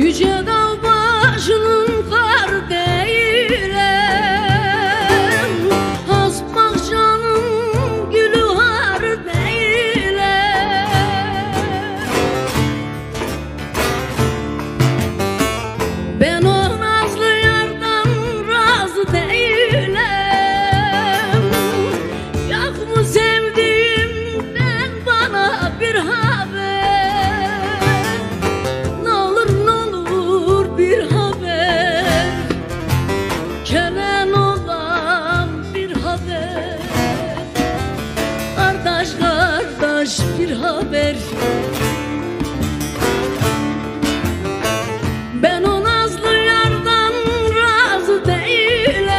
Yüce dağ başının kar değilim, has bahçanın gülü har değilim. Ben o nazlı yardan razı değilim. Yok mu sevdiğimden bana bir haber? Ne olur bir haber, gelen olan bir haber. Kardeş kardeş bir haber. Ben o nazlı yardan razı değilim.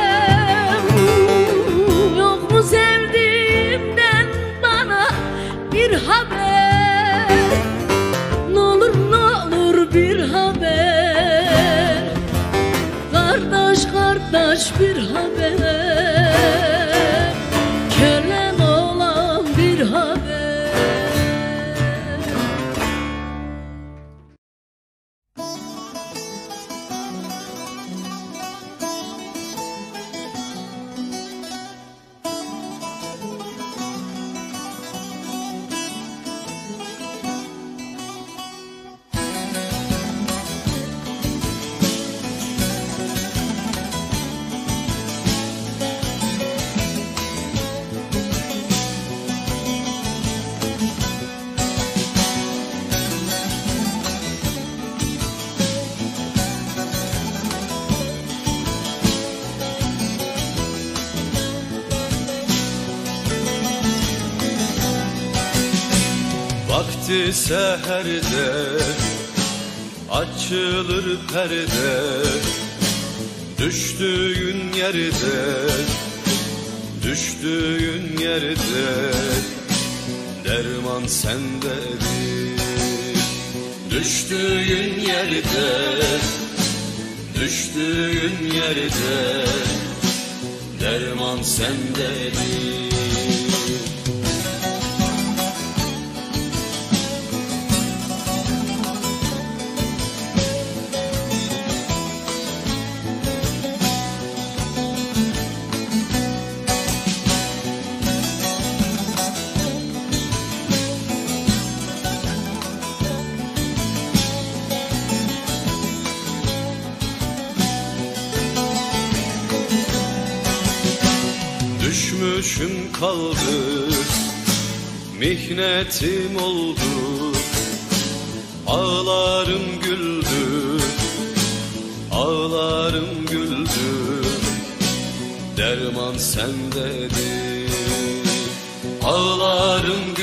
Yok mu sevdiğimden bana bir haber? Ne olur bir haber. Kardeş kardeş bir haber, gelen olan bir haber. Vakti seherde açılır perde, düştüğün yerde derman sendedir. Düştüğün yerde derman sendedir. Düşmüşüm kaldı, mihnetim oldu, ağlarım güldü, derman sendedir. Ağlarım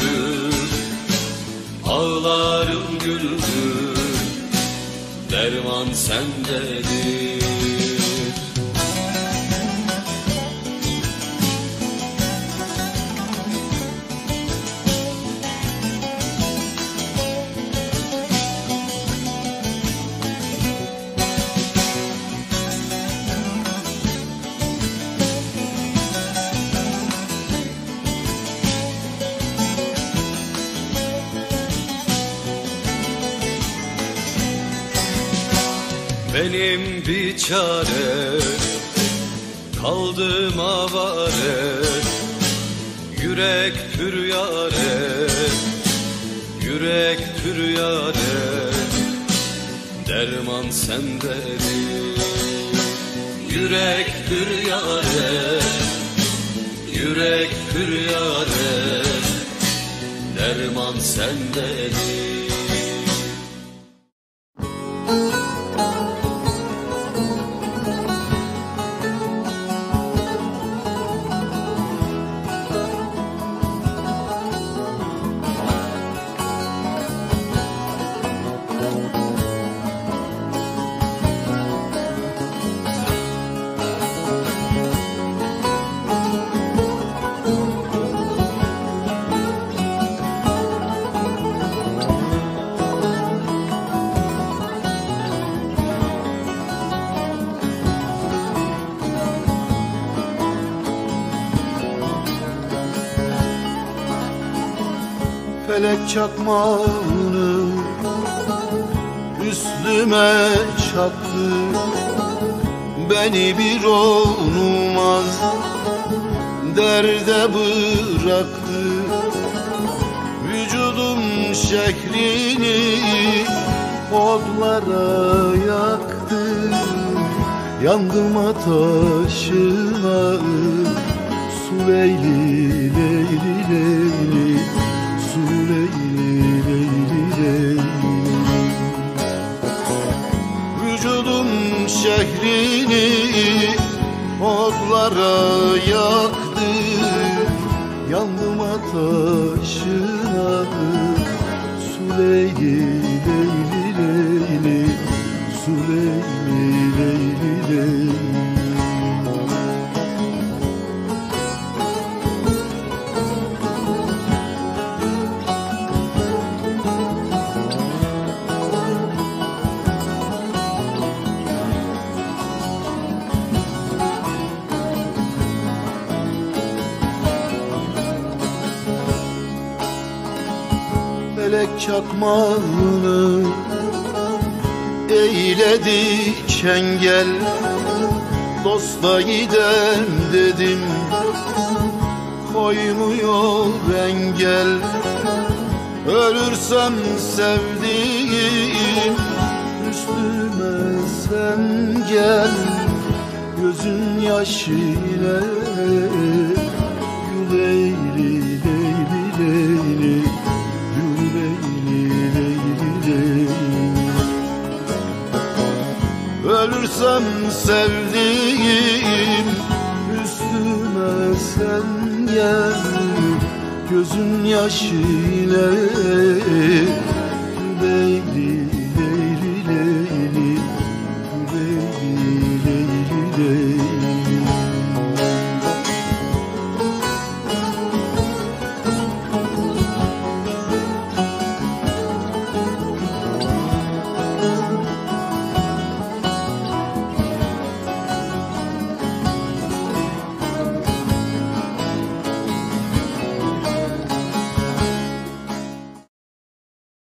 güldü, derman sendedir. Benim bir çare, kaldım avare, yürek pür yare, derman sendedir. Yürek pür yare, derman sendedir. Felek çakmağını üstüme çattı. Beni bir olmaz derde bıraktı. Vücudum şehrini odlara yaktı. Yandım ateşine su leyli leyli leyli, su leyli leyli leyli. Vücudum şehrini odlara yaktı. Yandım ateşine su leyli leyli leyli, su leyli leyli leyli. Felek çakmağını eyledi çengel. Dosta gidem dedim, koymuyor engel. Ölürsem sevdiğim üstüme sen gel. Gözün yaşıyla leyli leyli leyli, ölürsem sevdiğim üstüme sen gel. Gözün yaşıyla